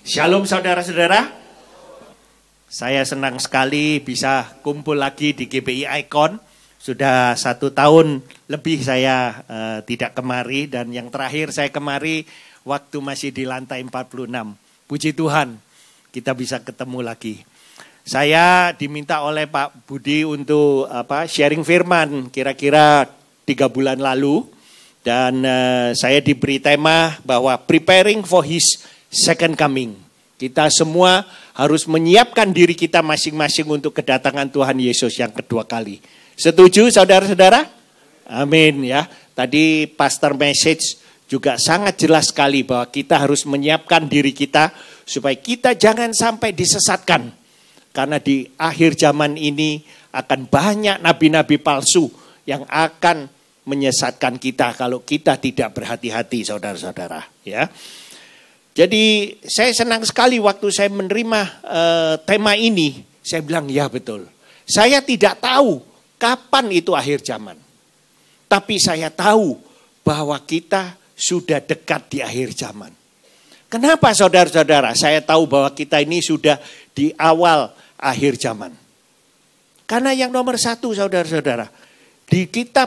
Shalom saudara-saudara. Saya senang sekali bisa kumpul lagi di GBI Icon. Sudah 1 tahun lebih saya tidak kemari. Dan yang terakhir saya kemari waktu masih di lantai 46. Puji Tuhan kita bisa ketemu lagi. Saya diminta oleh Pak Budi untuk sharing firman kira-kira 3 bulan lalu. Dan saya diberi tema bahwa preparing for his second coming. Kita semua harus menyiapkan diri kita masing-masing untuk kedatangan Tuhan Yesus yang kedua kali. Setuju saudara-saudara? Amin ya. Tadi pastor message juga sangat jelas sekali bahwa kita harus menyiapkan diri kita supaya kita jangan sampai disesatkan. Karena di akhir zaman ini akan banyak nabi-nabi palsu yang akan menyesatkan kita kalau kita tidak berhati-hati saudara-saudara ya. Jadi saya senang sekali waktu saya menerima tema ini, saya bilang ya betul. Saya tidak tahu kapan itu akhir zaman. Tapi saya tahu bahwa kita sudah dekat di akhir zaman. Kenapa saudara-saudara? Saya tahu bahwa kita ini sudah di awal akhir zaman. Karena yang nomor 1 saudara-saudara, di kitab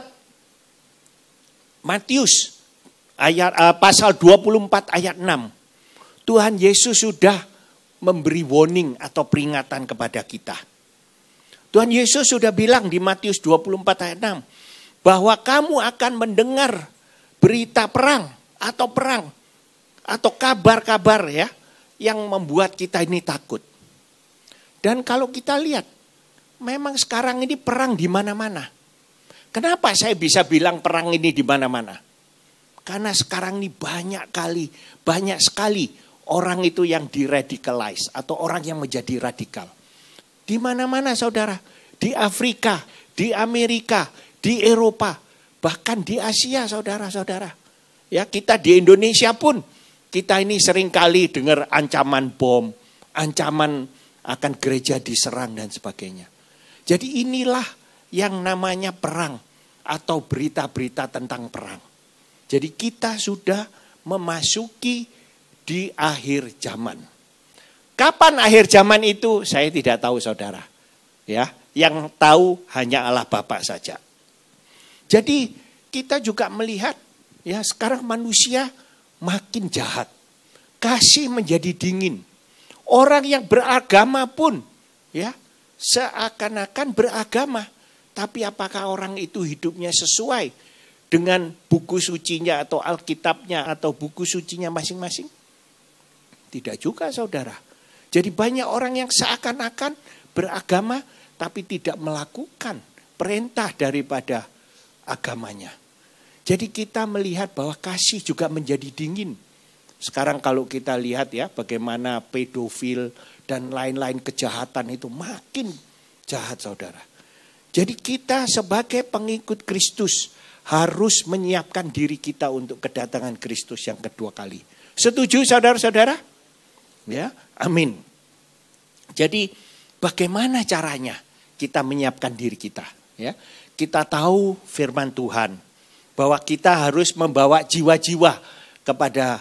Matius pasal 24 ayat 6. Tuhan Yesus sudah memberi warning atau peringatan kepada kita. Tuhan Yesus sudah bilang di Matius 24 ayat 6. Bahwa kamu akan mendengar berita perang. Atau kabar-kabar ya. Yang membuat kita ini takut. Dan kalau kita lihat. Memang sekarang ini perang di mana-mana. Kenapa saya bisa bilang perang ini di mana-mana? Karena sekarang ini banyak sekali orang itu yang diradicalize atau orang yang menjadi radikal. Di mana-mana saudara, di Afrika, di Amerika, di Eropa, bahkan di Asia saudara-saudara. Ya, kita di Indonesia pun kita ini sering kali dengar ancaman bom, ancaman akan gereja diserang dan sebagainya. Jadi inilah yang namanya perang atau berita-berita tentang perang. Jadi kita sudah memasuki di akhir zaman. Kapan akhir zaman itu saya tidak tahu saudara. Ya, yang tahu hanya Allah Bapa saja. Jadi kita juga melihat ya sekarang manusia makin jahat. Kasih menjadi dingin. Orang yang beragama pun ya seakan-akan beragama. Tapi apakah orang itu hidupnya sesuai dengan buku sucinya atau Alkitabnya atau buku sucinya masing-masing? Tidak juga saudara. Jadi banyak orang yang seakan-akan beragama tapi tidak melakukan perintah daripada agamanya. Jadi kita melihat bahwa kasih juga menjadi dingin. Sekarang kalau kita lihat ya bagaimana pedofil dan lain-lain kejahatan itu makin jahat saudara. Jadi kita sebagai pengikut Kristus harus menyiapkan diri kita untuk kedatangan Kristus yang kedua kali. Setuju saudara-saudara? Ya, amin. Jadi bagaimana caranya kita menyiapkan diri kita? Ya, kita tahu firman Tuhan bahwa kita harus membawa jiwa-jiwa kepada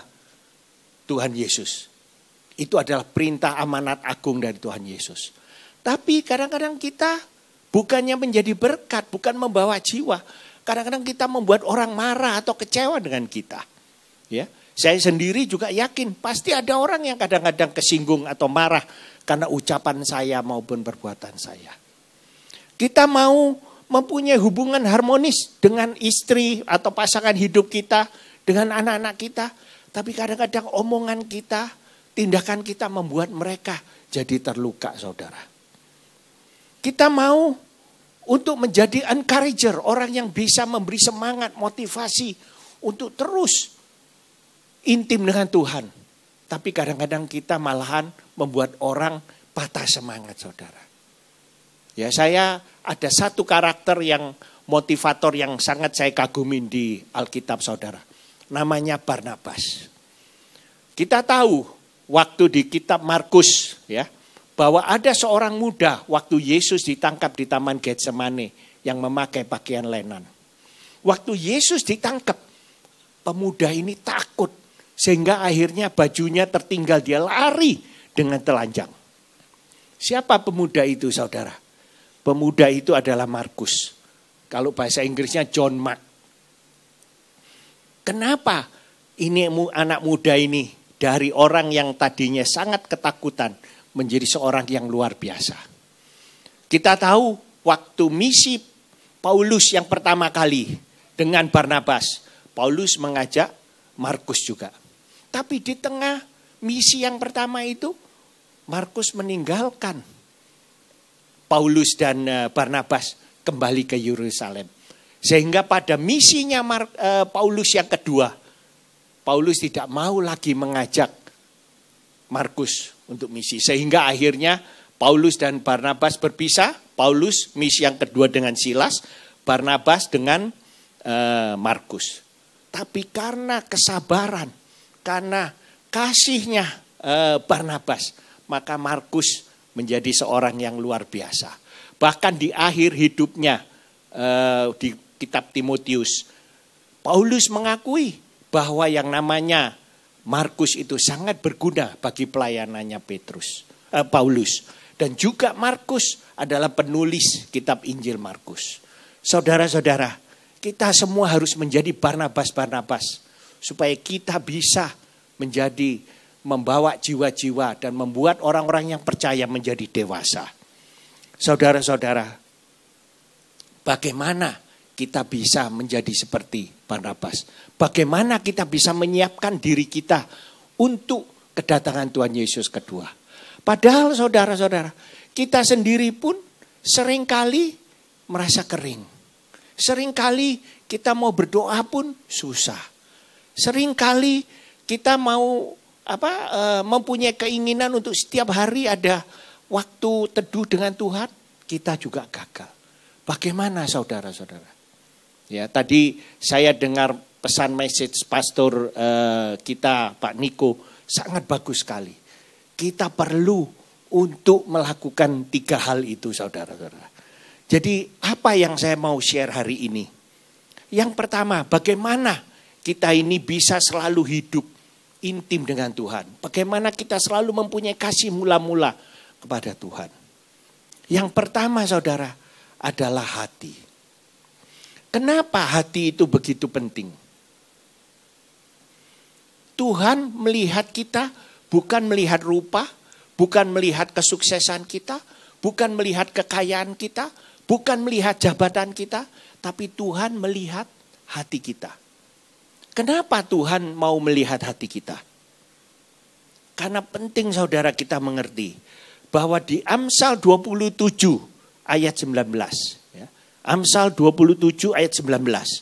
Tuhan Yesus. Itu adalah perintah amanat agung dari Tuhan Yesus. Tapi kadang-kadang kita bukannya menjadi berkat, bukan membawa jiwa. Kadang-kadang kita membuat orang marah atau kecewa dengan kita. Ya, saya sendiri juga yakin pasti ada orang yang kadang-kadang kesinggung atau marah karena ucapan saya maupun perbuatan saya. Kita mau mempunyai hubungan harmonis dengan istri atau pasangan hidup kita, dengan anak-anak kita. Tapi kadang-kadang omongan kita, tindakan kita membuat mereka jadi terluka saudara. Kita mau untuk menjadi encourager, orang yang bisa memberi semangat, motivasi untuk terus intim dengan Tuhan. Tapi kadang-kadang kita malahan membuat orang patah semangat saudara. Ya, saya ada satu karakter yang motivator yang sangat saya kagumin di Alkitab saudara. Namanya Barnabas. Kita tahu waktu di kitab Markus ya, bahwa ada seorang muda waktu Yesus ditangkap di Taman Getsemane yang memakai pakaian lenan. Waktu Yesus ditangkap, pemuda ini takut Sehingga akhirnya bajunya tertinggal, dia lari dengan telanjang. Siapa pemuda itu saudara? Pemuda itu adalah Markus. Kalau bahasa Inggrisnya John Mark. Kenapa ini anak muda ini dari orang yang tadinya sangat ketakutan menjadi seorang yang luar biasa? Kita tahu waktu misi Paulus yang pertama kali dengan Barnabas, Paulus mengajak Markus juga. Tapi di tengah misi yang pertama itu, Markus meninggalkan Paulus dan Barnabas kembali ke Yerusalem. Sehingga pada misinya Paulus yang kedua, Paulus tidak mau lagi mengajak Markus untuk misi. Sehingga akhirnya Paulus dan Barnabas berpisah. Paulus misi yang kedua dengan Silas, Barnabas dengan Markus. Tapi karena kesabaran, karena kasihnya Barnabas, maka Markus menjadi seorang yang luar biasa. Bahkan di akhir hidupnya di kitab Timotius, Paulus mengakui bahwa yang namanya Markus itu sangat berguna bagi pelayanannya Paulus. Dan juga Markus adalah penulis kitab Injil Markus. Saudara-saudara, kita semua harus menjadi Barnabas supaya kita bisa membawa jiwa-jiwa dan membuat orang-orang yang percaya menjadi dewasa. Saudara-saudara, bagaimana kita bisa menjadi seperti Barnabas? Bagaimana kita bisa menyiapkan diri kita untuk kedatangan Tuhan Yesus kedua? Padahal saudara-saudara, kita sendiri pun seringkali merasa kering. Seringkali kita mau berdoa pun susah. Seringkali kita mau mempunyai keinginan untuk setiap hari ada waktu teduh dengan Tuhan, kita juga gagal. Bagaimana saudara-saudara? Ya, tadi saya dengar pesan message pastor kita Pak Niko sangat bagus sekali. Kita perlu untuk melakukan 3 hal itu saudara-saudara. Jadi apa yang saya mau share hari ini? Yang pertama, bagaimana kita ini bisa selalu hidup intim dengan Tuhan. Bagaimana kita selalu mempunyai kasih mula-mula kepada Tuhan. Yang pertama saudara adalah hati. Kenapa hati itu begitu penting? Tuhan melihat kita bukan melihat rupa, bukan melihat kesuksesan kita, bukan melihat kekayaan kita, bukan melihat jabatan kita, tapi Tuhan melihat hati kita. Kenapa Tuhan mau melihat hati kita? Karena penting saudara kita mengerti bahwa di Amsal 27 ayat 19. Ya, Amsal 27 ayat 19.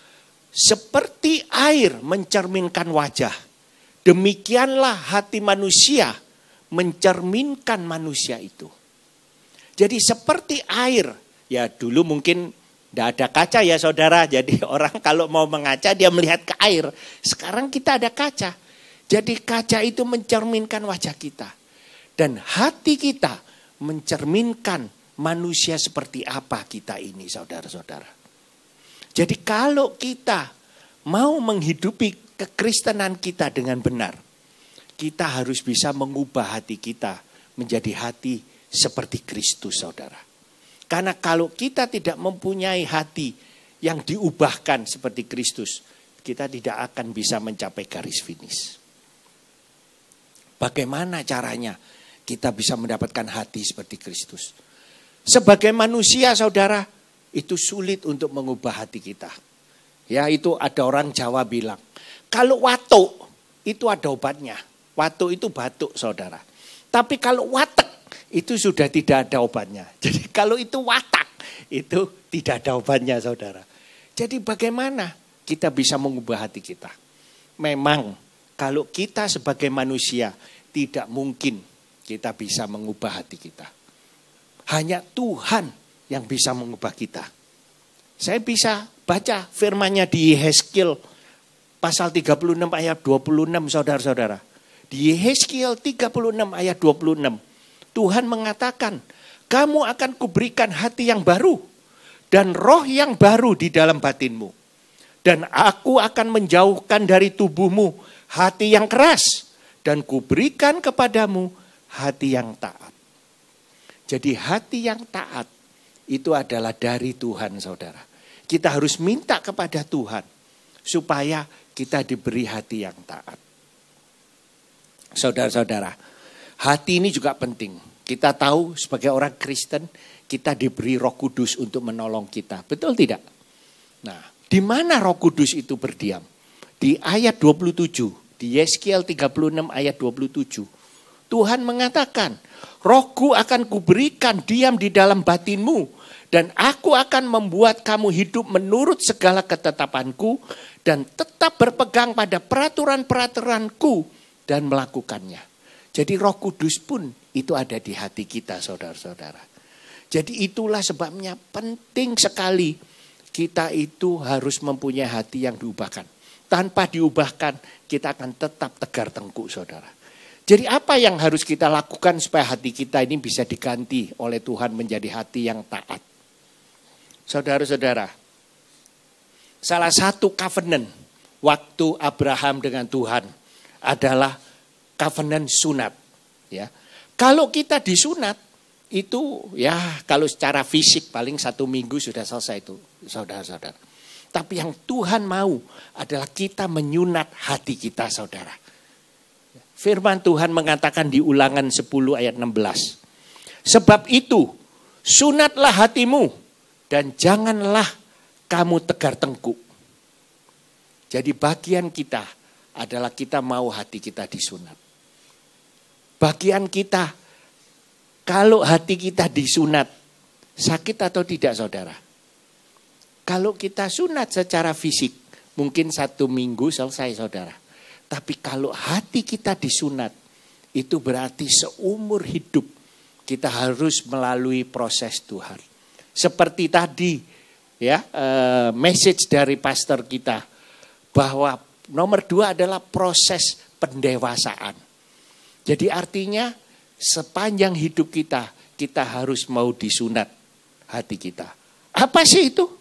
Seperti air mencerminkan wajah, demikianlah hati manusia mencerminkan manusia itu. Jadi seperti air, ya dulu mungkin tidak ada kaca ya saudara, jadi orang kalau mau mengaca dia melihat ke air. Sekarang kita ada kaca, jadi kaca itu mencerminkan wajah kita. Dan hati kita mencerminkan manusia seperti apa kita ini saudara-saudara. Jadi kalau kita mau menghidupi kekristenan kita dengan benar, kita harus bisa mengubah hati kita menjadi hati seperti Kristus saudara. Karena kalau kita tidak mempunyai hati yang diubahkan seperti Kristus, kita tidak akan bisa mencapai garis finish. Bagaimana caranya kita bisa mendapatkan hati seperti Kristus? Sebagai manusia saudara, itu sulit untuk mengubah hati kita. Ya, itu ada orang Jawa bilang, kalau watuk itu ada obatnya. Watuk itu batuk saudara. Tapi kalau watek itu sudah tidak ada obatnya. Jadi kalau itu watak itu tidak ada obatnya saudara. Jadi bagaimana kita bisa mengubah hati kita? Memang kalau kita sebagai manusia tidak mungkin kita bisa mengubah hati kita. Hanya Tuhan yang bisa mengubah kita. Saya bisa baca firman-Nya di Yehezkiel pasal 36 ayat 26 saudara-saudara. Di Yehezkiel 36 ayat 26. Tuhan mengatakan, kamu akan kuberikan hati yang baru dan roh yang baru di dalam batinmu. Dan aku akan menjauhkan dari tubuhmu hati yang keras, dan kuberikan kepadamu hati yang taat. Jadi hati yang taat itu adalah dari Tuhan, saudara. Kita harus minta kepada Tuhan supaya kita diberi hati yang taat. Saudara-saudara, hati ini juga penting. Kita tahu sebagai orang Kristen, kita diberi Roh Kudus untuk menolong kita. Betul tidak? Nah, di mana Roh Kudus itu berdiam? Di ayat 27, di Yeskiel 36 ayat 27. Tuhan mengatakan, Rohku akan kuberikan diam di dalam batinmu, dan aku akan membuat kamu hidup menurut segala ketetapanku, dan tetap berpegang pada peraturan-peraturanku dan melakukannya. Jadi Roh Kudus pun itu ada di hati kita, saudara-saudara. Jadi itulah sebabnya penting sekali kita itu harus mempunyai hati yang diubahkan. Tanpa diubahkan, kita akan tetap tegar tengkuk, saudara. Jadi apa yang harus kita lakukan supaya hati kita ini bisa diganti oleh Tuhan menjadi hati yang taat? Saudara-saudara, salah satu covenant waktu Abraham dengan Tuhan adalah covenant sunat. Ya, kalau kita disunat itu ya kalau secara fisik paling 1 minggu sudah selesai itu, saudara-saudara. Tapi yang Tuhan mau adalah kita menyunat hati kita, saudara. Firman Tuhan mengatakan di Ulangan 10 ayat 16. Sebab itu, sunatlah hatimu dan janganlah kamu tegar tengkuk. Jadi bagian kita adalah kita mau hati kita disunat. Bagian kita, kalau hati kita disunat, sakit atau tidak, saudara? Kalau kita sunat secara fisik, mungkin 1 minggu selesai, saudara. Tapi kalau hati kita disunat, itu berarti seumur hidup kita harus melalui proses Tuhan. Seperti tadi, ya message dari pastor kita, bahwa nomor 2 adalah proses pendewasaan. Jadi artinya sepanjang hidup kita, kita harus mau disunat hati kita. Apa sih itu?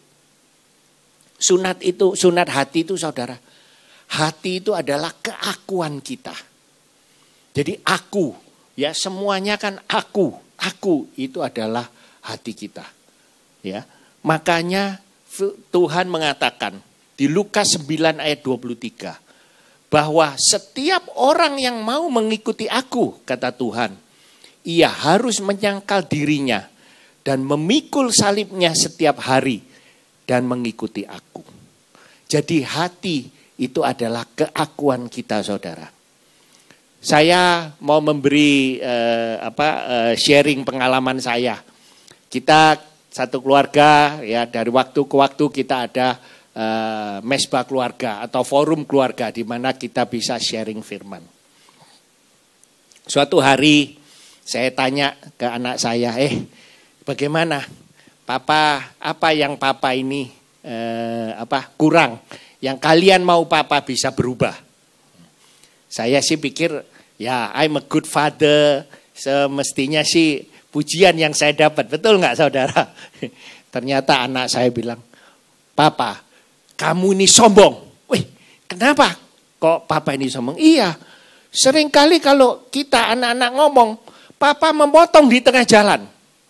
Sunat hati itu, saudara. Hati itu adalah keakuan kita. Jadi aku, ya semuanya kan aku itu adalah hati kita. Ya, makanya Tuhan mengatakan di Lukas 9 ayat 23 bahwa setiap orang yang mau mengikuti aku, kata Tuhan, ia harus menyangkal dirinya dan memikul salibnya setiap hari dan mengikuti aku. Jadi hati itu adalah keakuan kita, saudara. Saya mau memberi sharing pengalaman saya. Kita satu keluarga, ya dari waktu ke waktu kita ada mesbah keluarga atau forum keluarga di mana kita bisa sharing firman. Suatu hari saya tanya ke anak saya, bagaimana papa, apa yang papa ini kurang? Yang kalian mau papa bisa berubah. Saya sih pikir, ya I'm a good father, semestinya sih pujian yang saya dapat. Betul nggak, saudara? Ternyata anak saya bilang, papa, kamu ini sombong. Wih, kenapa kok papa ini sombong? Iya, seringkali kalau kita anak-anak ngomong, papa memotong di tengah jalan.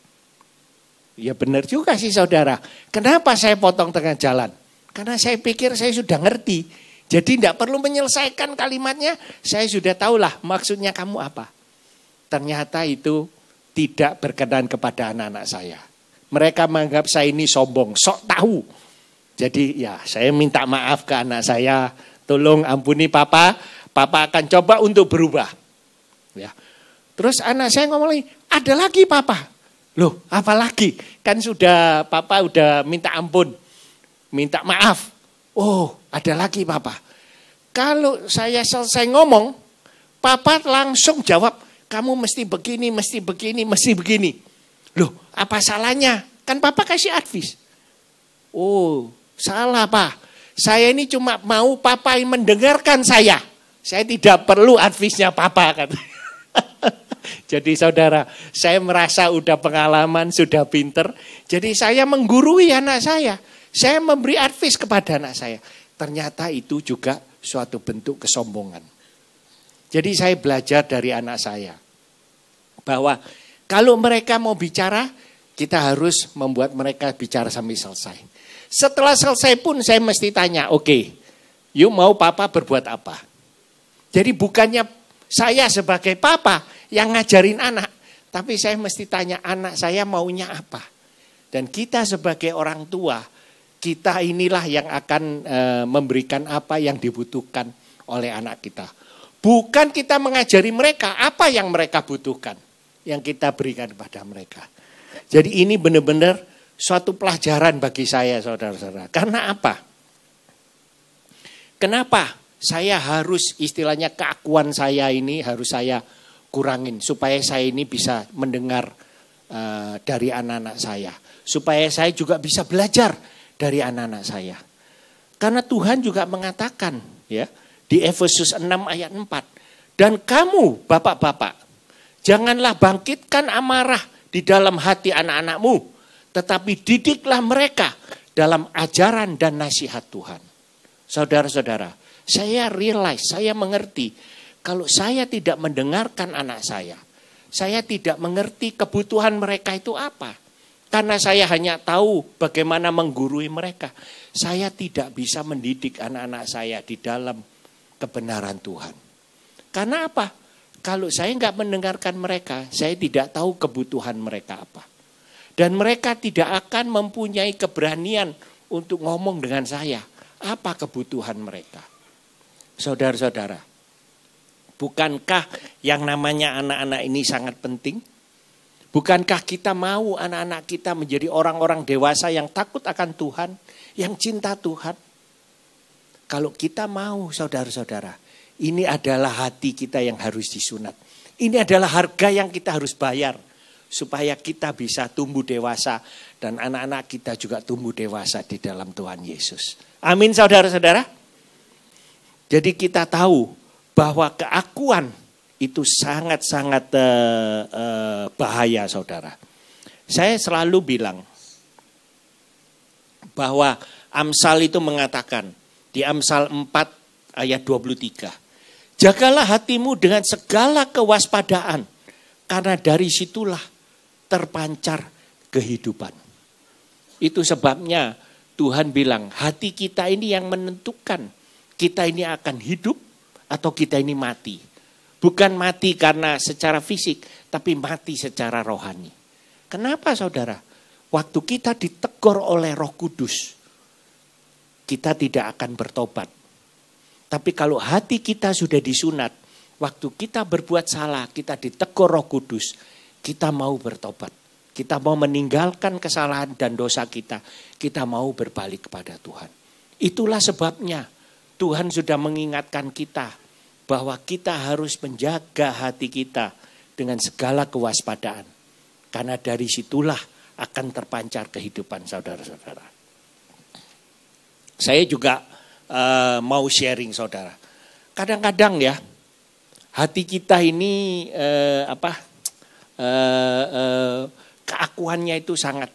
Ya benar juga sih, saudara. Kenapa saya potong tengah jalan? Karena saya pikir saya sudah ngerti. Jadi tidak perlu menyelesaikan kalimatnya. Saya sudah tahulah maksudnya kamu apa. Ternyata itu tidak berkenan kepada anak-anak saya. Mereka menganggap saya ini sombong, sok tahu. Jadi ya saya minta maaf ke anak saya. Tolong ampuni papa. Papa akan coba untuk berubah. Ya. Terus anak saya ngomong lagi, ada lagi papa. Loh apa lagi? Kan sudah papa udah minta ampun. Minta maaf. Oh, ada lagi papa. Kalau saya selesai ngomong, papa langsung jawab, kamu mesti begini, mesti begini, mesti begini. Loh, apa salahnya? Kan papa kasih advice. Oh, salah pak. Saya ini cuma mau papa mendengarkan saya. Saya tidak perlu advice-nya papa. Kan. Jadi saudara, saya merasa udah pengalaman, sudah pinter. Jadi saya menggurui anak saya. Saya memberi advice kepada anak saya. Ternyata itu juga suatu bentuk kesombongan. Jadi saya belajar dari anak saya. Bahwa kalau mereka mau bicara, kita harus membuat mereka bicara sampai selesai. Setelah selesai pun saya mesti tanya, oke, yuk mau papa berbuat apa? Jadi bukannya saya sebagai papa yang ngajarin anak, tapi saya mesti tanya anak saya maunya apa. Dan kita sebagai orang tua, kita inilah yang akan memberikan apa yang dibutuhkan oleh anak kita. Bukan kita mengajari mereka apa yang mereka butuhkan, yang kita berikan kepada mereka. Jadi ini benar-benar suatu pelajaran bagi saya, saudara-saudara. Karena apa? Kenapa saya harus istilahnya keakuan saya ini harus saya kurangin. Supaya saya ini bisa mendengar dari anak-anak saya. Supaya saya juga bisa belajar dari anak-anak saya. Karena Tuhan juga mengatakan ya di Efesus 6 ayat 4. Dan kamu bapak-bapak, janganlah bangkitkan amarah di dalam hati anak-anakmu. Tetapi didiklah mereka dalam ajaran dan nasihat Tuhan. Saudara-saudara, saya realize, saya mengerti. Kalau saya tidak mendengarkan anak saya tidak mengerti kebutuhan mereka itu apa. Karena saya hanya tahu bagaimana menggurui mereka. Saya tidak bisa mendidik anak-anak saya di dalam kebenaran Tuhan. Karena apa? Kalau saya nggak mendengarkan mereka, saya tidak tahu kebutuhan mereka apa. Dan mereka tidak akan mempunyai keberanian untuk ngomong dengan saya. Apa kebutuhan mereka? Saudara-saudara, bukankah yang namanya anak-anak ini sangat penting? Bukankah kita mau anak-anak kita menjadi orang-orang dewasa yang takut akan Tuhan, yang cinta Tuhan? Kalau kita mau, saudara-saudara, ini adalah hati kita yang harus disunat. Ini adalah harga yang kita harus bayar. Supaya kita bisa tumbuh dewasa dan anak-anak kita juga tumbuh dewasa di dalam Tuhan Yesus. Amin saudara-saudara. Jadi kita tahu bahwa keakuan itu sangat-sangat bahaya saudara. Saya selalu bilang bahwa Amsal itu mengatakan di Amsal 4 ayat 23. Jagalah hatimu dengan segala kewaspadaan karena dari situlah terpancar kehidupan. Itu sebabnya Tuhan bilang hati kita ini yang menentukan kita ini akan hidup atau kita ini mati. Bukan mati karena secara fisik, tapi mati secara rohani. Kenapa saudara? Waktu kita ditegur oleh Roh Kudus, kita tidak akan bertobat. Tapi kalau hati kita sudah disunat, waktu kita berbuat salah, kita ditegur Roh Kudus, kita mau bertobat. Kita mau meninggalkan kesalahan dan dosa kita. Kita mau berbalik kepada Tuhan. Itulah sebabnya Tuhan sudah mengingatkan kita bahwa kita harus menjaga hati kita dengan segala kewaspadaan. Karena dari situlah akan terpancar kehidupan saudara-saudara. Saya juga mau sharing saudara. Kadang-kadang ya hati kita ini keakuannya itu sangat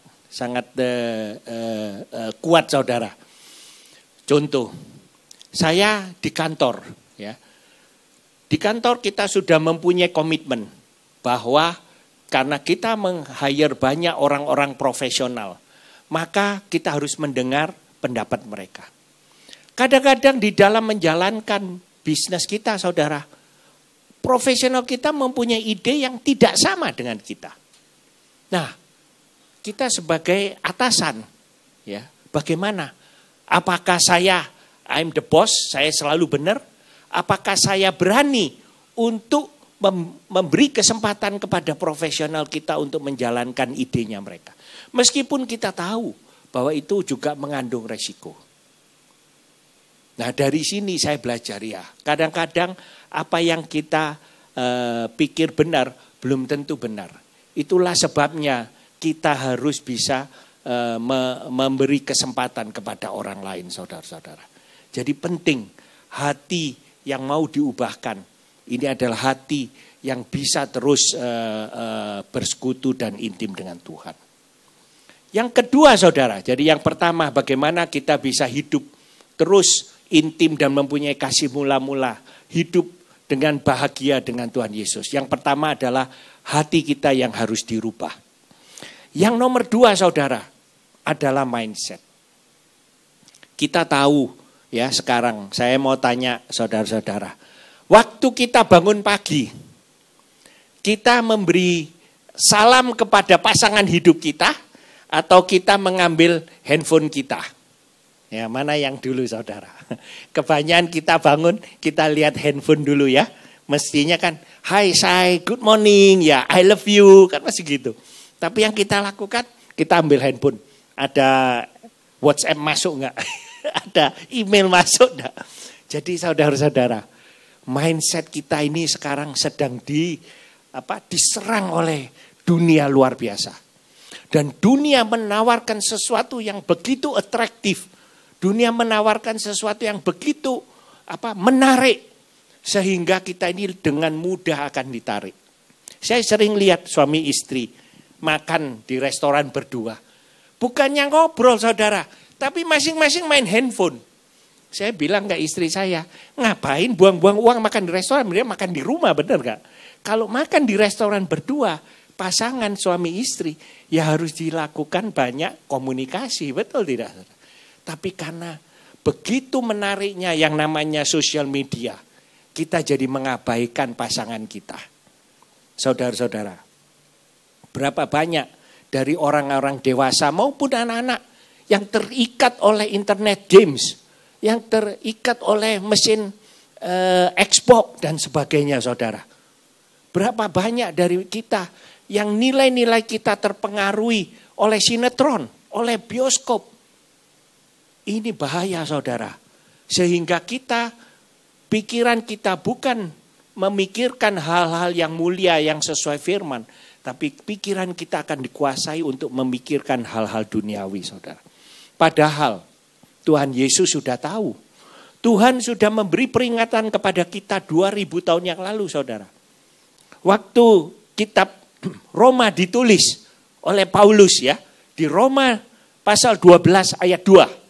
kuat saudara. Contoh, saya di kantor ya. Di kantor kita sudah mempunyai komitmen bahwa karena kita meng-hire banyak orang-orang profesional, maka kita harus mendengar pendapat mereka. Kadang-kadang di dalam menjalankan bisnis kita saudara, profesional kita mempunyai ide yang tidak sama dengan kita. Nah, kita sebagai atasan, ya, bagaimana? Apakah I'm the boss, saya selalu benar? Apakah saya berani untuk memberi kesempatan kepada profesional kita untuk menjalankan idenya mereka? Meskipun kita tahu bahwa itu juga mengandung resiko. Nah, dari sini saya belajar ya. Kadang-kadang apa yang kita pikir benar belum tentu benar. Itulah sebabnya kita harus bisa memberi kesempatan kepada orang lain, saudara-saudara. Jadi penting hati yang mau diubahkan. Ini adalah hati yang bisa terus bersekutu dan intim dengan Tuhan. Yang kedua saudara, jadi yang pertama bagaimana kita bisa hidup terus intim dan mempunyai kasih mula-mula. Hidup dengan bahagia dengan Tuhan Yesus. Yang pertama adalah hati kita yang harus dirubah. Yang nomor dua saudara adalah mindset. Kita tahu ya sekarang saya mau tanya saudara-saudara. Waktu kita bangun pagi, kita memberi salam kepada pasangan hidup kita atau kita mengambil handphone kita. Ya, mana yang dulu saudara? Kebanyakan kita bangun, kita lihat handphone dulu ya. Mestinya kan, hi, say, good morning, ya, I love you, kan masih gitu. Tapi yang kita lakukan, kita ambil handphone. Ada WhatsApp masuk enggak? Ada email masuk enggak? Jadi saudara-saudara, mindset kita ini sekarang sedang diserang oleh dunia luar biasa. Dan dunia menawarkan sesuatu yang begitu atraktif. Dunia menawarkan sesuatu yang begitu menarik. Sehingga kita ini dengan mudah akan ditarik. Saya sering lihat suami istri makan di restoran berdua. Bukannya ngobrol saudara, tapi masing-masing main handphone. Saya bilang ke istri saya, ngapain buang-buang uang makan di restoran, dia makan di rumah, benar gak? Kalau makan di restoran berdua, pasangan suami istri, ya harus dilakukan banyak komunikasi, betul tidak? Tapi karena begitu menariknya yang namanya sosial media, kita jadi mengabaikan pasangan kita. Saudara-saudara, berapa banyak dari orang-orang dewasa maupun anak-anak yang terikat oleh internet games, yang terikat oleh mesin Xbox dan sebagainya saudara. Berapa banyak dari kita yang nilai-nilai kita terpengaruhi oleh sinetron, oleh bioskop. Ini bahaya saudara. Sehingga pikiran kita bukan memikirkan hal-hal yang mulia yang sesuai firman. Tapi pikiran kita akan dikuasai untuk memikirkan hal-hal duniawi saudara. Padahal Tuhan Yesus sudah tahu. Tuhan sudah memberi peringatan kepada kita 2000 tahun yang lalu saudara. Waktu kitab Roma ditulis oleh Paulus ya. Di Roma pasal 12 ayat 2.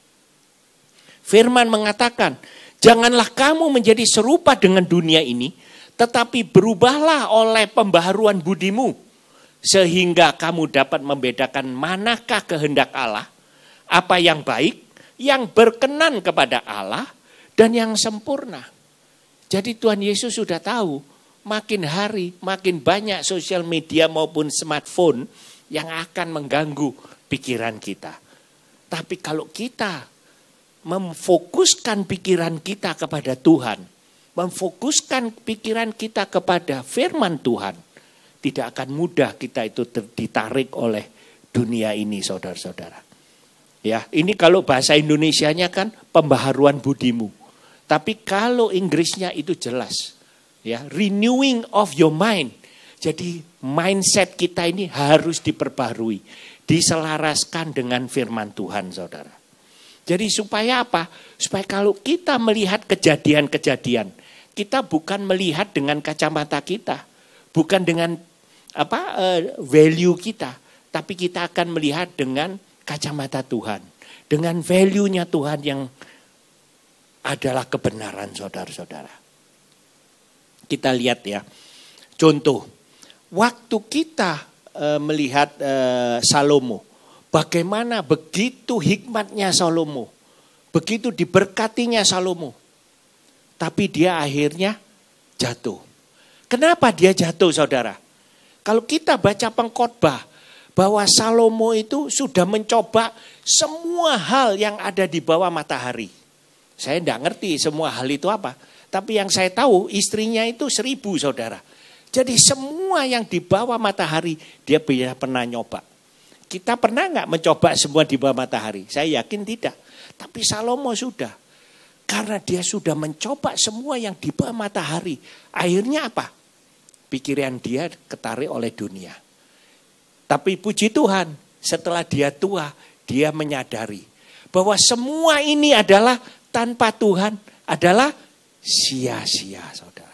Firman mengatakan, janganlah kamu menjadi serupa dengan dunia ini, tetapi berubahlah oleh pembaharuan budimu, sehingga kamu dapat membedakan manakah kehendak Allah, apa yang baik, yang berkenan kepada Allah, dan yang sempurna. Jadi Tuhan Yesus sudah tahu, makin hari, makin banyak sosial media maupun smartphone yang akan mengganggu pikiran kita. Tapi kalau kita memfokuskan pikiran kita kepada Tuhan, memfokuskan pikiran kita kepada firman Tuhan, tidak akan mudah kita itu ditarik oleh dunia ini saudara-saudara. Ya, ini kalau bahasa Indonesianya kan pembaharuan budimu. Tapi kalau Inggrisnya itu jelas. Ya, renewing of your mind. Jadi mindset kita ini harus diperbarui, diselaraskan dengan firman Tuhan saudara. Jadi supaya apa? Supaya kalau kita melihat kejadian-kejadian, kita bukan melihat dengan kacamata kita, bukan dengan value kita, tapi kita akan melihat dengan kacamata Tuhan, dengan value-nya Tuhan yang adalah kebenaran saudara-saudara. Kita lihat ya, contoh, waktu kita melihat Salomo. Bagaimana begitu hikmatnya Salomo. Begitu diberkatinya Salomo. Tapi dia akhirnya jatuh. Kenapa dia jatuh saudara? Kalau kita baca pengkhotbah bahwa Salomo itu sudah mencoba semua hal yang ada di bawah matahari. Saya tidak ngerti semua hal itu apa. Tapi yang saya tahu istrinya itu 1000 saudara. Jadi semua yang di bawah matahari dia pernah nyoba. Kita pernah nggak mencoba semua di bawah matahari? Saya yakin tidak. Tapi Salomo sudah. Karena dia sudah mencoba semua yang di bawah matahari. Akhirnya apa? Pikiran dia ketarik oleh dunia. Tapi puji Tuhan, setelah dia tua, dia menyadari bahwa semua ini adalah tanpa Tuhan adalah sia-sia, saudara.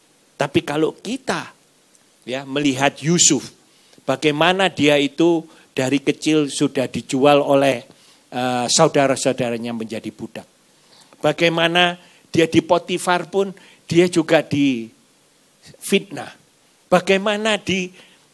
Tapi kalau kita ya melihat Yusuf, bagaimana dia itu dari kecil sudah dijual oleh saudara-saudaranya menjadi budak. Bagaimana dia di Potifar pun dia juga difitnah. Bagaimana di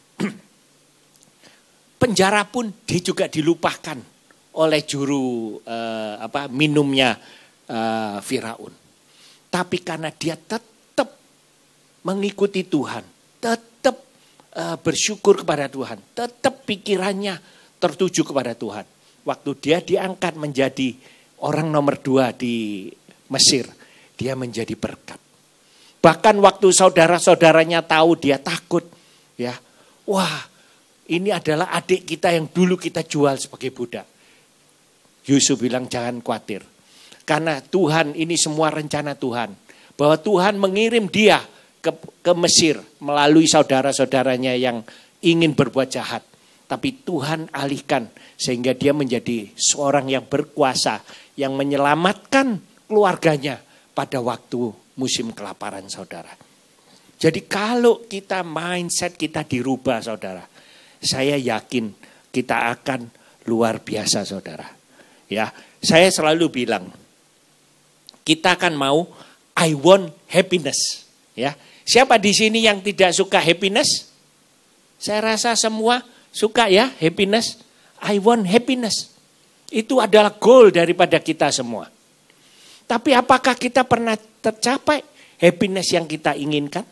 penjara pun dia juga dilupakan oleh juru minumnya Firaun. Tapi karena dia tetap mengikuti Tuhan, tetap bersyukur kepada Tuhan, tetap pikirannya tertuju kepada Tuhan. Waktu dia diangkat menjadi orang nomor 2 di Mesir, dia menjadi berkat. Bahkan waktu saudara-saudaranya tahu dia takut, ya, wah ini adalah adik kita yang dulu kita jual sebagai budak. Yusuf bilang jangan khawatir, karena Tuhan ini semua rencana Tuhan, bahwa Tuhan mengirim dia ke Mesir melalui saudara-saudaranya yang ingin berbuat jahat. Tapi Tuhan alihkan sehingga dia menjadi seorang yang berkuasa, yang menyelamatkan keluarganya pada waktu musim kelaparan, saudara. Jadi kalau kita mindset kita dirubah, saudara, saya yakin kita akan luar biasa, saudara. Ya, saya selalu bilang, kita akan mau I want happiness. Ya, siapa di sini yang tidak suka happiness? Saya rasa semua suka ya happiness. I want happiness. Itu adalah goal daripada kita semua. Tapi apakah kita pernah tercapai happiness yang kita inginkan?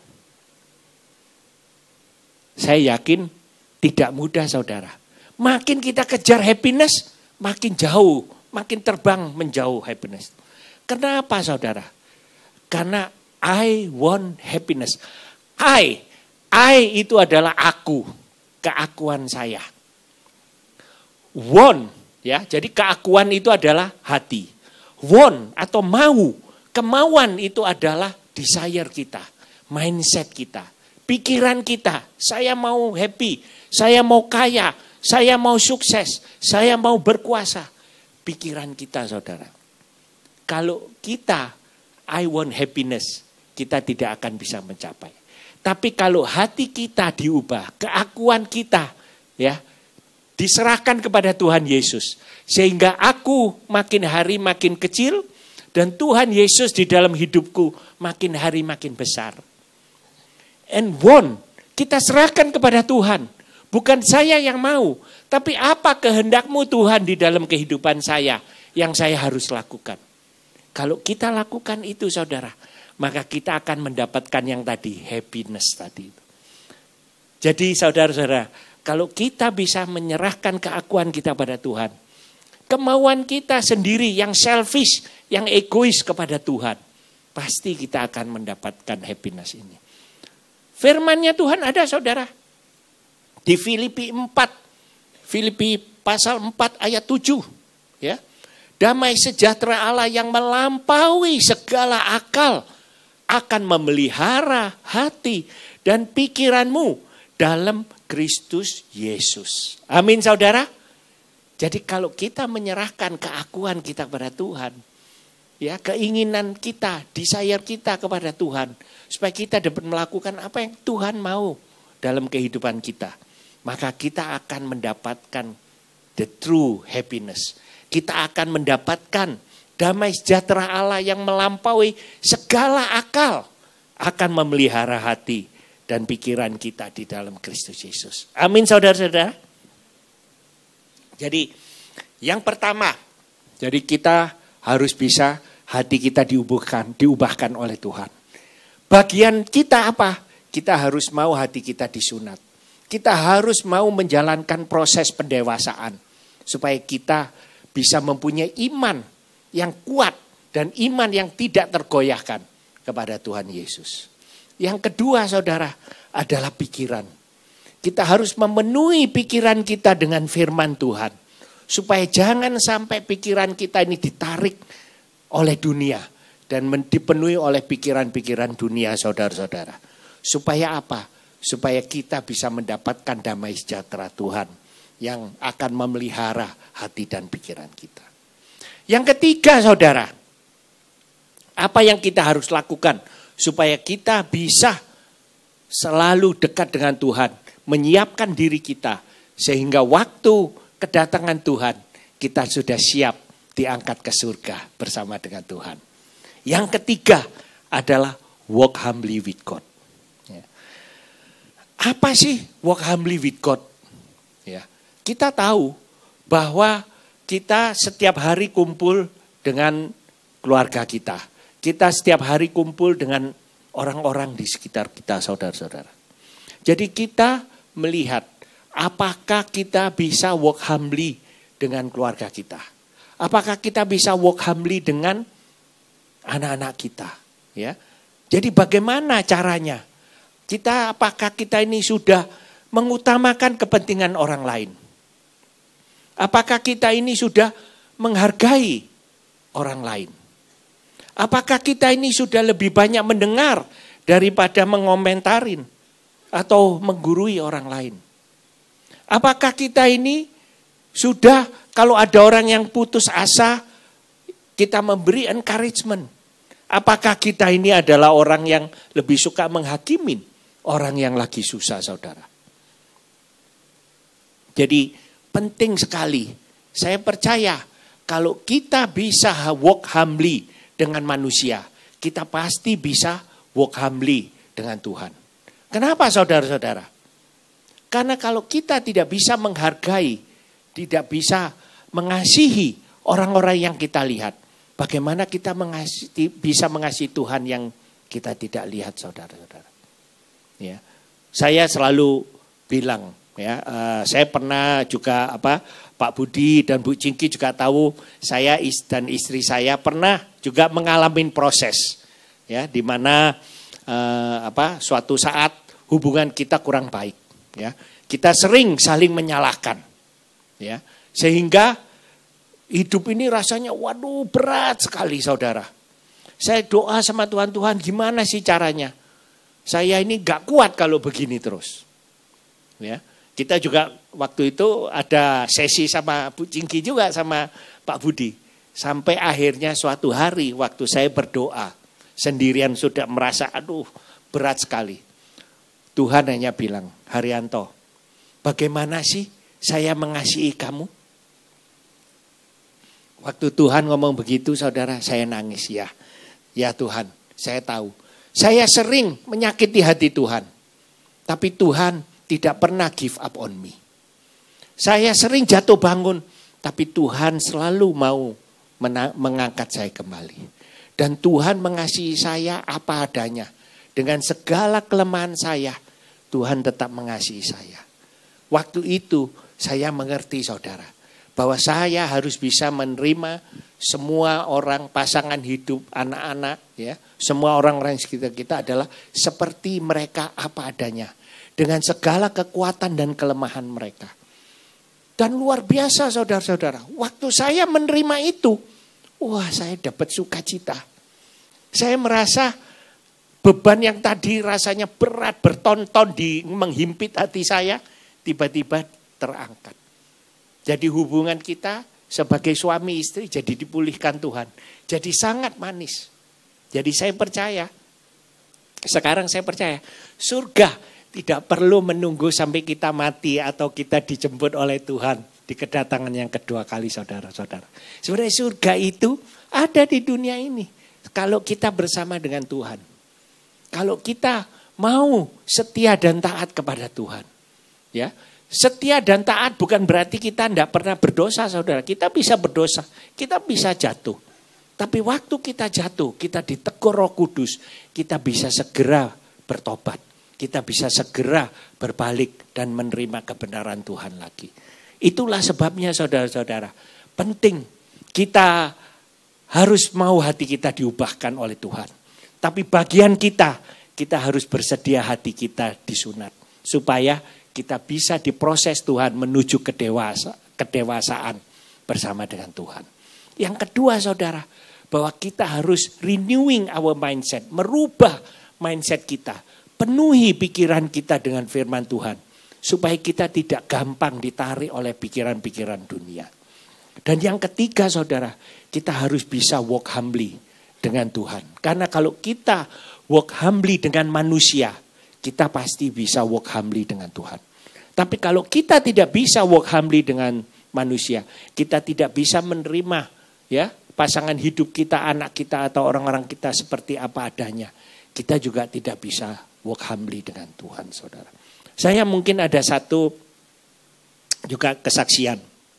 Saya yakin tidak mudah, saudara. Makin kita kejar happiness, makin jauh, makin terbang menjauh happiness. Kenapa, saudara? Karena I want happiness. I itu adalah aku, keakuan saya. Want, ya, jadi keakuan itu adalah hati. Want atau mau, kemauan itu adalah desire kita, mindset kita, pikiran kita. Saya mau happy, saya mau kaya, saya mau sukses, saya mau berkuasa. Pikiran kita, saudara. Kalau kita I want happiness, kita tidak akan bisa mencapai. Tapi kalau hati kita diubah, keakuan kita ya diserahkan kepada Tuhan Yesus, sehingga aku makin hari makin kecil dan Tuhan Yesus di dalam hidupku makin hari makin besar. And want, kita serahkan kepada Tuhan. Bukan saya yang mau, tapi apa kehendakmu Tuhan di dalam kehidupan saya yang saya harus lakukan. Kalau kita lakukan itu, saudara, maka kita akan mendapatkan yang tadi, happiness tadi. Jadi saudara-saudara, kalau kita bisa menyerahkan keakuan kita pada Tuhan, kemauan kita sendiri yang selfish, yang egois kepada Tuhan, pasti kita akan mendapatkan happiness ini. Firman-Nya Tuhan ada, saudara. Di Filipi 4, Filipi pasal 4 ayat 7, ya. Damai sejahtera Allah yang melampaui segala akal akan memelihara hati dan pikiranmu dalam Kristus Yesus. Amin, saudara. Jadi kalau kita menyerahkan keakuan kita kepada Tuhan, ya, keinginan kita, desire kita kepada Tuhan, supaya kita dapat melakukan apa yang Tuhan mau dalam kehidupan kita, maka kita akan mendapatkan the true happiness. Kita akan mendapatkan damai sejahtera Allah yang melampaui segala akal, akan memelihara hati dan pikiran kita di dalam Kristus Yesus. Amin, saudara-saudara. Jadi yang pertama, jadi kita harus bisa hati kita diubahkan oleh Tuhan. Bagian kita apa? Kita harus mau hati kita disunat. Kita harus mau menjalankan proses pendewasaan supaya kita bisa mempunyai iman yang kuat dan iman yang tidak tergoyahkan kepada Tuhan Yesus. Yang kedua, saudara, adalah pikiran. Kita harus memenuhi pikiran kita dengan firman Tuhan, supaya jangan sampai pikiran kita ini ditarik oleh dunia dan dipenuhi oleh pikiran-pikiran dunia, saudara-saudara. Supaya apa? Supaya kita bisa mendapatkan damai sejahtera Tuhan yang akan memelihara hati dan pikiran kita. Yang ketiga, saudara, apa yang kita harus lakukan supaya kita bisa selalu dekat dengan Tuhan, menyiapkan diri kita Sehingga waktu kedatangan Tuhan, kita sudah siap diangkat ke surga bersama dengan Tuhan. Yang ketiga adalah walk humbly with God. Ya. Apa sih walk humbly with God? Ya. Kita tahu bahwa kita setiap hari kumpul dengan keluarga kita. Kita setiap hari kumpul dengan orang-orang di sekitar kita, saudara-saudara. Jadi kita melihat apakah kita bisa walk humbly dengan keluarga kita. Apakah kita bisa walk humbly dengan anak-anak kita. Ya. Jadi bagaimana caranya? Apakah kita ini sudah mengutamakan kepentingan orang lain? Apakah kita ini sudah menghargai orang lain? Apakah kita ini sudah lebih banyak mendengar daripada mengomentarin atau menggurui orang lain? Apakah kita ini sudah kalau ada orang yang putus asa, kita memberi encouragement? Apakah kita ini adalah orang yang lebih suka menghakimin orang yang lagi susah, saudara? Jadi penting sekali. Saya percaya kalau kita bisa walk humbly dengan manusia, kita pasti bisa walk humbly dengan Tuhan. Kenapa, saudara-saudara? Karena kalau kita tidak bisa menghargai, tidak bisa mengasihi orang-orang yang kita lihat, bagaimana kita bisa mengasihi Tuhan yang kita tidak lihat, saudara-saudara? Ya, saya selalu bilang, ya, saya pernah juga Pak Budi dan Bu Cingki juga tahu saya dan istri saya pernah juga mengalami proses, ya, di mana suatu saat hubungan kita kurang baik. Ya, kita sering saling menyalahkan, ya, sehingga hidup ini rasanya waduh berat sekali, saudara. Saya doa sama Tuhan, Tuhan gimana sih caranya? Saya ini gak kuat kalau begini terus. Ya, kita juga waktu itu ada sesi sama Bu Cingki juga sama Pak Budi. Sampai akhirnya suatu hari waktu saya berdoa sendirian sudah merasa aduh berat sekali. Tuhan hanya bilang, Haryanto, bagaimana sih saya mengasihi kamu? Waktu Tuhan ngomong begitu, saudara, saya nangis. Ya Tuhan, saya tahu. Saya sering menyakiti hati Tuhan. Tapi Tuhan tidak pernah give up on me. Saya sering jatuh bangun. Tapi Tuhan selalu mau mengangkat saya kembali. Dan Tuhan mengasihi saya apa adanya. Dengan segala kelemahan saya, Tuhan tetap mengasihi saya. Waktu itu saya mengerti, saudara, bahwa saya harus bisa menerima semua orang, pasangan hidup, anak-anak, ya, semua orang-orang di sekitar kita adalah seperti mereka apa adanya, dengan segala kekuatan dan kelemahan mereka. Dan luar biasa, saudara-saudara, waktu saya menerima itu, wah, saya dapat sukacita. Saya merasa beban yang tadi rasanya berat, bertonton menghimpit hati saya, tiba-tiba terangkat. Jadi hubungan kita sebagai suami istri jadi dipulihkan Tuhan. Jadi sangat manis. Jadi saya percaya, sekarang saya percaya, surga tidak perlu menunggu sampai kita mati atau kita dijemput oleh Tuhan di kedatangan yang kedua kali, saudara-saudara. Sebenarnya surga itu ada di dunia ini. Kalau kita bersama dengan Tuhan. Kalau kita mau setia dan taat kepada Tuhan. Ya, setia dan taat bukan berarti kita tidak pernah berdosa, saudara. Kita bisa berdosa, kita bisa jatuh. Tapi waktu kita jatuh, kita ditegur Roh Kudus, kita bisa segera bertobat. Kita bisa segera berbalik dan menerima kebenaran Tuhan lagi. Itulah sebabnya, saudara-saudara, penting kita harus mau hati kita diubahkan oleh Tuhan. Tapi bagian kita harus bersedia hati kita disunat. Supaya kita bisa diproses Tuhan menuju kedewasaan bersama dengan Tuhan. Yang kedua, saudara, bahwa kita harus renewing our mindset. Merubah mindset kita. Penuhi pikiran kita dengan firman Tuhan. Supaya kita tidak gampang ditarik oleh pikiran-pikiran dunia. Dan yang ketiga, saudara, kita harus bisa walk humbly dengan Tuhan. Karena kalau kita walk humbly dengan manusia, kita pasti bisa walk humbly dengan Tuhan. Tapi kalau kita tidak bisa walk humbly dengan manusia, kita tidak bisa menerima ya pasangan hidup kita, anak kita atau orang-orang kita seperti apa adanya. Kita juga tidak bisa walk humbly dengan Tuhan, saudara. Saya mungkin ada satu juga kesaksian.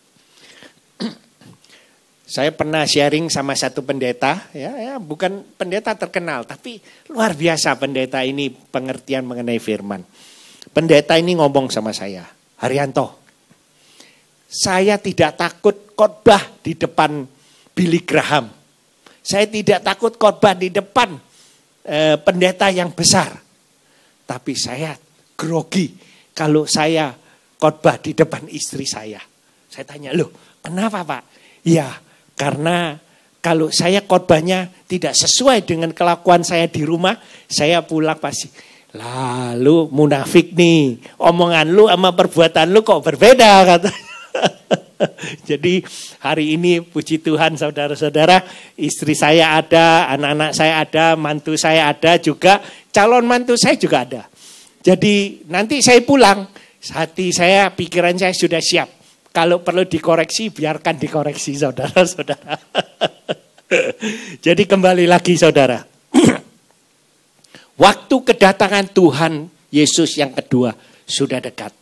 Saya pernah sharing sama satu pendeta, ya bukan pendeta terkenal, tapi luar biasa pendeta ini pengertian mengenai firman. Pendeta ini ngomong sama saya, Haryanto, saya tidak takut khotbah di depan Billy Graham. Saya tidak takut khotbah di depan pendeta yang besar. Tapi saya grogi kalau saya khotbah di depan istri saya. Saya tanya, loh kenapa Pak? Ya karena kalau saya khotbahnya tidak sesuai dengan kelakuan saya di rumah, saya pulang pasti, lalu munafik nih, omongan lu sama perbuatan lu kok berbeda katanya. Jadi hari ini puji Tuhan saudara-saudara, istri saya ada, anak-anak saya ada, mantu saya ada juga, calon mantu saya juga ada. Jadi nanti saya pulang, hati saya, pikiran saya sudah siap. Kalau perlu dikoreksi, biarkan dikoreksi saudara-saudara. Jadi kembali lagi saudara. Waktu kedatangan Tuhan Yesus yang kedua sudah dekat.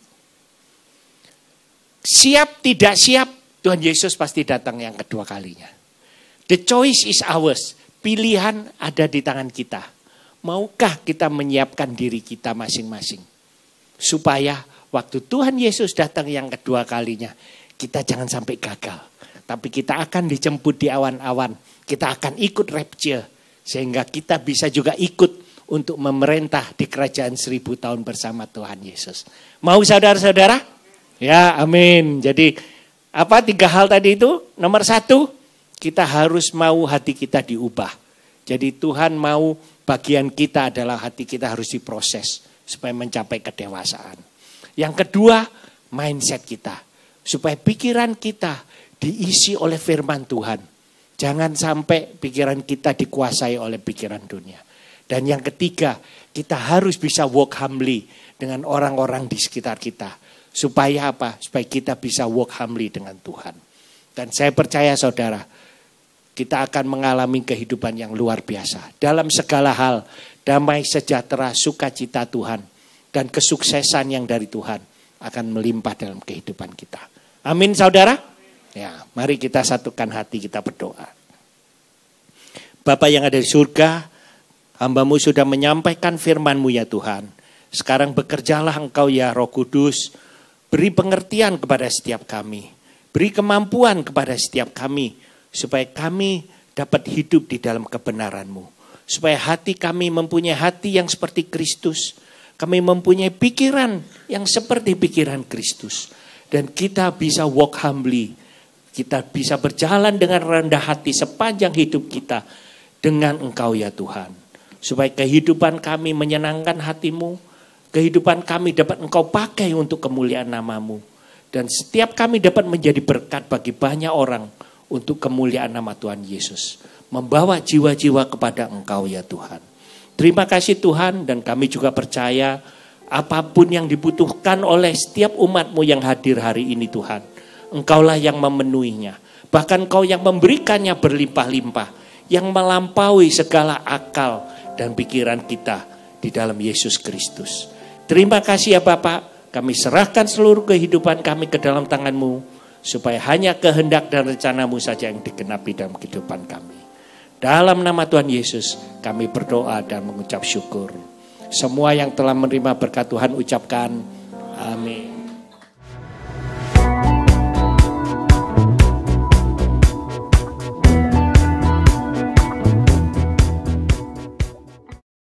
Siap tidak siap, Tuhan Yesus pasti datang yang kedua kalinya. The choice is ours. Pilihan ada di tangan kita. Maukah kita menyiapkan diri kita masing-masing? Supaya waktu Tuhan Yesus datang yang kedua kalinya, kita jangan sampai gagal. Tapi kita akan dijemput di awan-awan. Kita akan ikut rapture. Sehingga kita bisa juga ikut untuk memerintah di kerajaan 1000 tahun bersama Tuhan Yesus. Mau saudara-saudara? Ya, amin. Jadi apa 3 hal tadi itu? Nomor 1, kita harus mau hati kita diubah. Jadi Tuhan mau bagian kita adalah hati kita harus diproses supaya mencapai kedewasaan. Yang kedua, mindset kita. Supaya pikiran kita diisi oleh firman Tuhan. Jangan sampai pikiran kita dikuasai oleh pikiran dunia. Dan yang ketiga, kita harus bisa walk humbly dengan orang-orang di sekitar kita. Supaya apa? Supaya kita bisa walk humbly dengan Tuhan. Dan saya percaya saudara, kita akan mengalami kehidupan yang luar biasa. Dalam segala hal, damai sejahtera, sukacita Tuhan. Dan kesuksesan yang dari Tuhan akan melimpah dalam kehidupan kita. Amin saudara? Ya, mari kita satukan hati, kita berdoa. Bapa yang ada di surga, hamba-Mu sudah menyampaikan firman-Mu ya Tuhan. Sekarang bekerjalah Engkau ya Roh Kudus. Beri pengertian kepada setiap kami. Beri kemampuan kepada setiap kami. Supaya kami dapat hidup di dalam kebenaran-Mu. Supaya hati kami mempunyai hati yang seperti Kristus. Kami mempunyai pikiran yang seperti pikiran Kristus. Dan kita bisa walk humbly. Kita bisa berjalan dengan rendah hati sepanjang hidup kita. Dengan Engkau ya Tuhan. Supaya kehidupan kami menyenangkan hati-Mu. Kehidupan kami dapat Engkau pakai untuk kemuliaan nama-Mu. Dan setiap kami dapat menjadi berkat bagi banyak orang untuk kemuliaan nama Tuhan Yesus. Membawa jiwa-jiwa kepada Engkau ya Tuhan. Terima kasih Tuhan, dan kami juga percaya apapun yang dibutuhkan oleh setiap umat-Mu yang hadir hari ini Tuhan. Engkaulah yang memenuhinya. Bahkan Engkau yang memberikannya berlimpah-limpah. Yang melampaui segala akal dan pikiran kita di dalam Yesus Kristus. Terima kasih ya Bapak, kami serahkan seluruh kehidupan kami ke dalam tangan-Mu, supaya hanya kehendak dan rencana-Mu saja yang digenapi dalam kehidupan kami. Dalam nama Tuhan Yesus kami berdoa dan mengucap syukur. Semua yang telah menerima berkat Tuhan ucapkan amin.